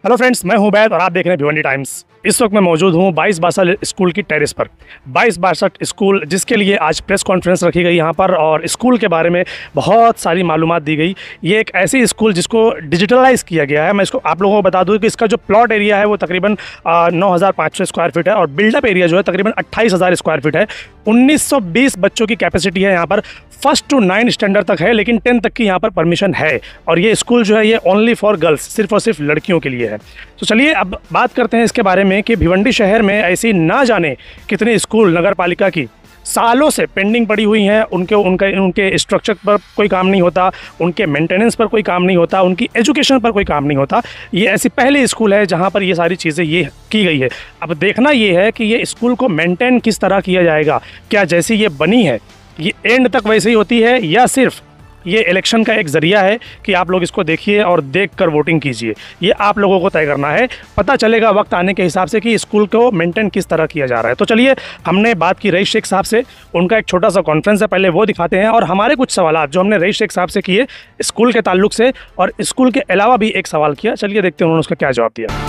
Hello friends, मैं हूं बैद और आप देख रहे हैं भिवंडी टाइम्स। इस वक्त मैं मौजूद हूं 2262 स्कूल की टेरेस पर। 2262 स्कूल जिसके लिए आज प्रेस कॉन्फ्रेंस रखी गई यहाँ पर और स्कूल के बारे में बहुत सारी मालूमात दी गई। ये एक ऐसी स्कूल जिसको डिजिटलाइज किया गया है। मैं इसको आप लोगों को बता दूं कि इसका जो प्लॉट एरिया है वो तकरीबन 9500 स्क्वायर फीट है और बिल्डअप एरिया जो है तकरीबन 28,000 स्क्वायर फीट है। 1920 बच्चों की कैपेसिटी है यहाँ पर। 1st to 9 स्टैंडर्ड तक है, लेकिन 10 तक की यहाँ पर परमिशन है। और ये स्कूल जो है ये ओनली फॉर गर्ल्स, सिर्फ और सिर्फ लड़कियों के लिए है। तो चलिए अब बात करते हैं इसके बारे में कि भिवंडी शहर में ऐसी ना जाने कितने स्कूल नगर पालिका की सालों से पेंडिंग पड़ी हुई हैं। उनके स्ट्रक्चर पर कोई काम नहीं होता, उनके मेंटेनेंस पर कोई काम नहीं होता, उनकी एजुकेशन पर कोई काम नहीं होता। ये ऐसी पहली स्कूल है जहाँ पर ये सारी चीज़ें ये की गई है। अब देखना ये है कि ये स्कूल को मेंटेन किस तरह किया जाएगा। क्या जैसी ये बनी है ये एंड तक वैसे ही होती है या सिर्फ ये इलेक्शन का एक ज़रिया है कि आप लोग इसको देखिए और देखकर वोटिंग कीजिए। ये आप लोगों को तय करना है। पता चलेगा वक्त आने के हिसाब से कि स्कूल को मेंटेन किस तरह किया जा रहा है। तो चलिए, हमने बात की रईस शेख साहब से, उनका एक छोटा सा कॉन्फ्रेंस है, पहले वो दिखाते हैं और हमारे कुछ सवाल जो हमने रईस शेख साहब से किए स्कूल के ताल्लुक से और स्कूल के अलावा भी एक सवाल किया। चलिए देखते हैं उन्होंने उसका क्या जवाब दिया।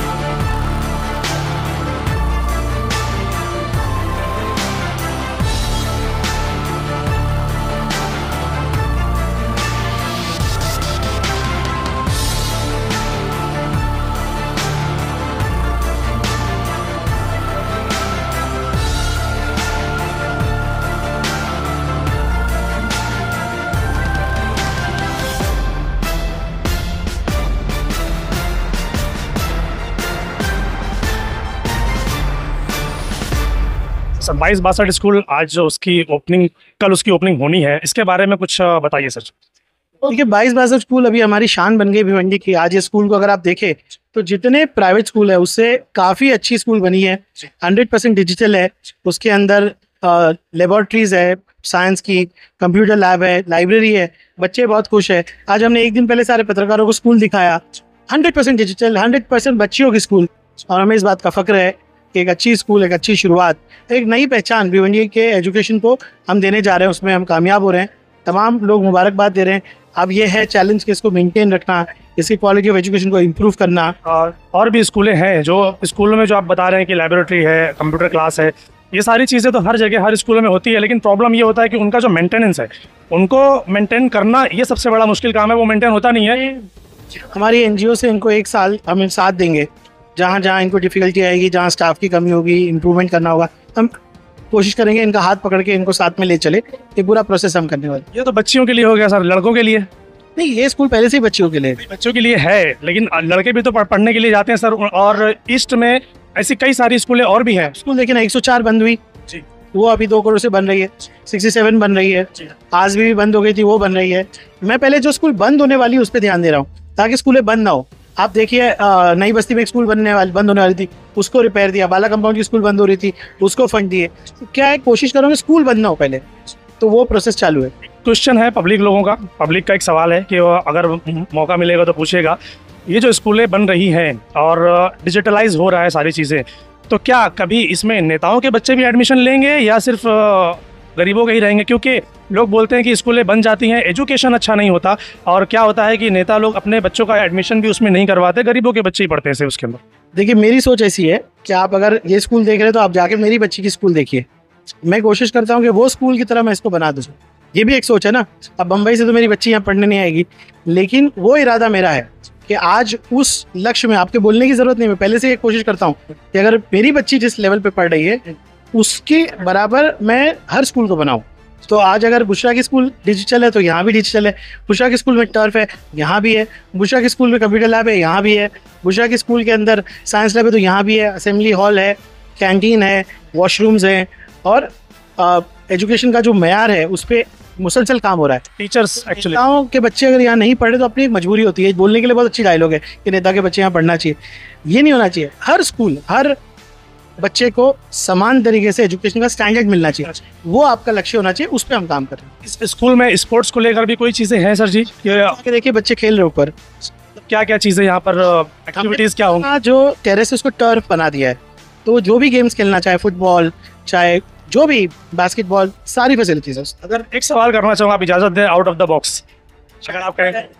सर, 2262 स्कूल आज जो उसकी ओपनिंग, कल उसकी ओपनिंग होनी है, इसके बारे में कुछ बताइए सर। देखिए, 2262 स्कूल अभी हमारी शान बन गई भिवंडी की। आज ये स्कूल को अगर आप देखें तो जितने प्राइवेट स्कूल है उससे काफ़ी अच्छी स्कूल बनी है। 100% डिजिटल है। उसके अंदर लेबोरेटरीज है, साइंस की, कंप्यूटर लैब है, लाइब्रेरी है। बच्चे बहुत खुश है। आज हमने एक दिन पहले सारे पत्रकारों को स्कूल दिखाया। 100% डिजिटल, 100% बच्चियों की स्कूल। और हमें इस बात का फक्र है कि एक अच्छी स्कूल, एक अच्छी शुरुआत, एक नई पहचान भिवंडी के एजुकेशन को हम देने जा रहे हैं। उसमें हम कामयाब हो रहे हैं। तमाम लोग मुबारकबाद दे रहे हैं। अब ये है चैलेंज कि इसको मेंटेन रखना, इसकी क्वालिटी ऑफ एजुकेशन को इम्प्रूव करना। और भी स्कूलें हैं जो स्कूलों में जो आप बता रहे हैं कि लाइब्रेटरी है, कंप्यूटर क्लास है, ये सारी चीज़ें तो हर जगह हर स्कूलों में होती है। लेकिन प्रॉब्लम ये होता है कि उनका जो मेंटेनेंस है, उनको मेंटेन करना ये सबसे बड़ा मुश्किल काम है। वो मेंटेन होता नहीं है। हमारी NGO से इनको 1 साल हम साथ देंगे। जहाँ जहाँ इनको डिफ़िकल्टी आएगी, जहाँ स्टाफ की कमी होगी, इम्प्रूवमेंट करना होगा, हम कोशिश करेंगे इनका हाथ पकड़ के इनको साथ में ले चले। ये पूरा प्रोसेस हम करने वाले। ये तो बच्चियों के लिए हो गया सर, लड़कों के लिए नहीं, ये स्कूल पहले से ही बच्चियों के लिए, बच्चों के लिए है, लेकिन लड़के भी तो पढ़ने के लिए जाते हैं सर। और ईस्ट में ऐसी कई सारी स्कूलें और भी हैं। स्कूल देखिए ना, 104 बंद हुई जी, वो अभी 2 करोड़ से बन रही है। 67 बन रही है, आज भी बंद हो गई थी, वो बन रही है। मैं पहले जो स्कूल बंद होने वाली है उस पर ध्यान दे रहा हूँ ताकि स्कूलें बंद ना हो। आप देखिए, नई बस्ती में एक स्कूल बंद होने वाली थी, उसको रिपेयर दिया। बाला कंपाउंड की स्कूल बंद हो रही थी, उसको फंड दिए। तो क्या है, कोशिश करूँगा स्कूल बंद ना हो पहले, तो वो प्रोसेस चालू है। क्वेश्चन है पब्लिक लोगों का, पब्लिक का एक सवाल है कि वो अगर मौका मिलेगा तो पूछेगा, ये जो स्कूलें बन रही हैं और डिजिटलाइज हो रहा है सारी चीज़ें, तो क्या कभी इसमें नेताओं के बच्चे भी एडमिशन लेंगे या सिर्फ गरीबों के ही रहेंगे? क्योंकि लोग बोलते हैं कि स्कूलें बन जाती हैं, एजुकेशन अच्छा नहीं होता, और क्या होता है कि नेता लोग अपने बच्चों का एडमिशन भी उसमें नहीं करवाते, गरीबों के बच्चे ही पढ़ते हैं उसके अंदर। देखिए, मेरी सोच ऐसी है कि आप अगर ये स्कूल देख रहे हैं तो आप जाके मेरी बच्ची की स्कूल देखिए। मैं कोशिश करता हूँ कि वो स्कूल की तरह मैं इसको बना दूँ। ये भी एक सोच है ना। अब बम्बई से तो मेरी बच्ची यहाँ पढ़ने नहीं आएगी, लेकिन वो इरादा मेरा है कि आज उस लक्ष्य में आपके बोलने की जरूरत नहीं। मैं पहले से ये कोशिश करता हूँ कि अगर मेरी बच्ची जिस लेवल पे पढ़ रही है उसके बराबर मैं हर स्कूल को बनाऊँ। तो आज अगर बुशरा की स्कूल डिजिटल है तो यहाँ भी डिजिटल है। बुशरा की स्कूल में टर्फ है, यहाँ भी है। बुशरा की स्कूल में कंप्यूटर लैब है, यहाँ भी है। बुशरा की स्कूल के अंदर साइंस लैब है तो यहाँ भी है। असेंबली हॉल है, कैंटीन है, वॉशरूम्स हैं, और एजुकेशन का जो मैयार है उस पर मुसलसल काम हो रहा है। टीचर्स एक्चुअली, नेताओं के बच्चे अगर यहाँ नहीं पढ़े तो अपनी एक मजबूरी होती है। बोलने के लिए बहुत अच्छी डायलॉग है कि नेता के बच्चे यहाँ पढ़ना चाहिए, ये नहीं होना चाहिए। हर स्कूल, हर बच्चे को समान तरीके से एजुकेशन का स्टैंडर्ड मिलना चाहिए, वो आपका लक्ष्य होना चाहिए। उस पर हम काम कर रहे हैं। इस स्कूल में स्पोर्ट्स को लेकर भी कोई चीज़ें हैं सर जी? देखिए, बच्चे खेल रहे ऊपर, क्या क्या चीज़ें यहाँ पर एक्टिविटीज़ क्या होंगी? जो टेरेस है उसको टर्फ बना दिया है, तो जो भी गेम्स खेलना, चाहे फुटबॉल, चाहे जो भी बास्केटबॉल, सारी फैसिलिटीज है। अगर एक सवाल करना चाहूँगा, आप इजाज़त दें, आउट ऑफ द बॉक्स, अगर आप कहें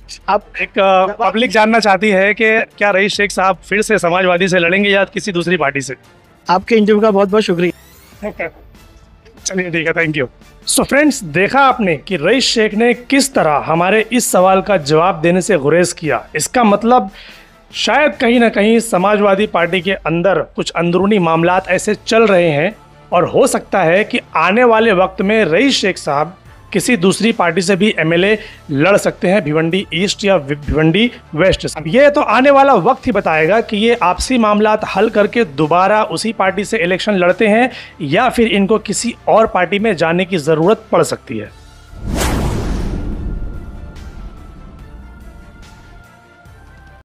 आप एक पब्लिक जानना चाहती है कि क्या रईस शेख साहब फिर से समाजवादी से लड़ेंगे या किसी दूसरी पार्टी से? आपके इंटरव्यू का बहुत बहुत शुक्रिया। चलिए ठीक है, थैंक यू। सो फ्रेंड्स, देखा आपने कि रईस शेख ने किस तरह हमारे इस सवाल का जवाब देने से गुरेज किया। इसका मतलब शायद कहीं ना कहीं समाजवादी पार्टी के अंदर कुछ अंदरूनी मामलात ऐसे चल रहे हैं और हो सकता है कि आने वाले वक्त में रईस शेख साहब किसी दूसरी पार्टी से भी एमएलए लड़ सकते हैं, भिवंडी ईस्ट या भिवंडी वेस्ट। अब ये तो आने वाला वक्त ही बताएगा कि ये आपसी मामलात हल करके दोबारा उसी पार्टी से इलेक्शन लड़ते हैं या फिर इनको किसी और पार्टी में जाने की ज़रूरत पड़ सकती है।